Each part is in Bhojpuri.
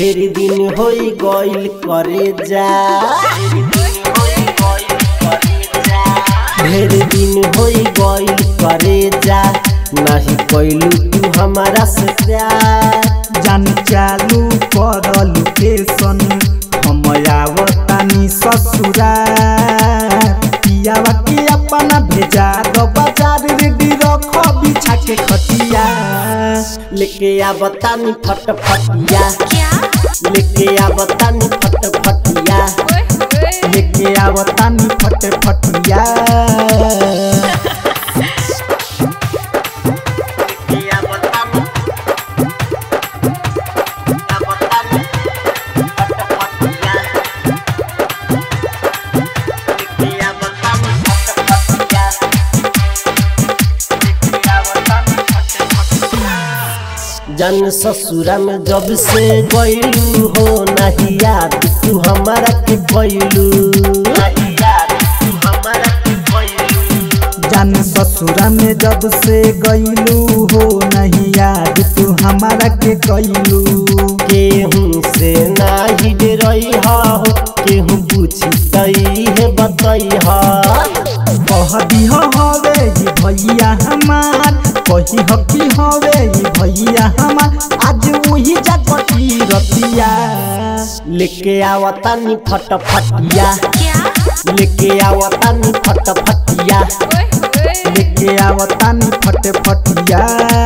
ढेर दिन होई गइल करे जा, ढेर दिन होई गइल करे जा, नहीं कोइलू तू हमारा से प्यार। जान चालू कर लोकेशन हम आवतानी ससुराल, पियावा के अपना भेजा दो बाजार रेडी रख बिछा के खटिया। लेके आवतानी फटफटिया, लेके आवतानी फटफटिया, लेके आवतानी फटफटिया। जन ससुरा में जब से गइलू हो नहीं याद तू हमारा के गइलू, नहीं याद तू हमारा के गइलू। जन ससुरा में जब से गइलू हो नहीं याद तू हमारा के गइलू। केहू से नाही डरई हो, केहू पूछी तई है बतई हो। कह दिह हवे ये भैया हमार, कही हकी हवे ये भैया हमार, आज वही जागती रतिया। लेके आवतानी फटफटिया, लेके आवतानी फटफटिया, लेके आवतानी फटफटिया।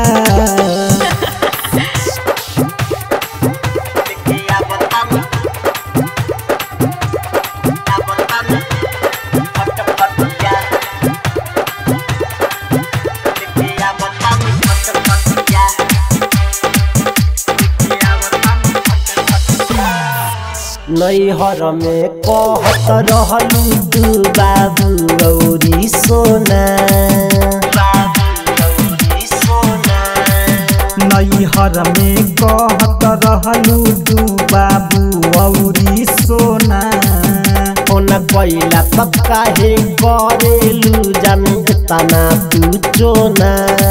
नैहर में कहत रहलू तू बाबू औरी सोना, नैहर में कहत रहलू तू बाबू औरी सोना। ओना कोइला पक्का है करेलू जान तना तू चोना।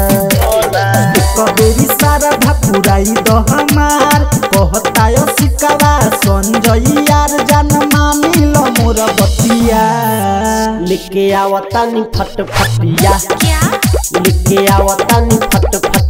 कबेरी सारा भापुराई दो हमार, कहता यो सिकवा संजय यार जान मानी लो मोर बतिया। लेके आवतानी फटफटिया, लेके आवतानी फटफटिया।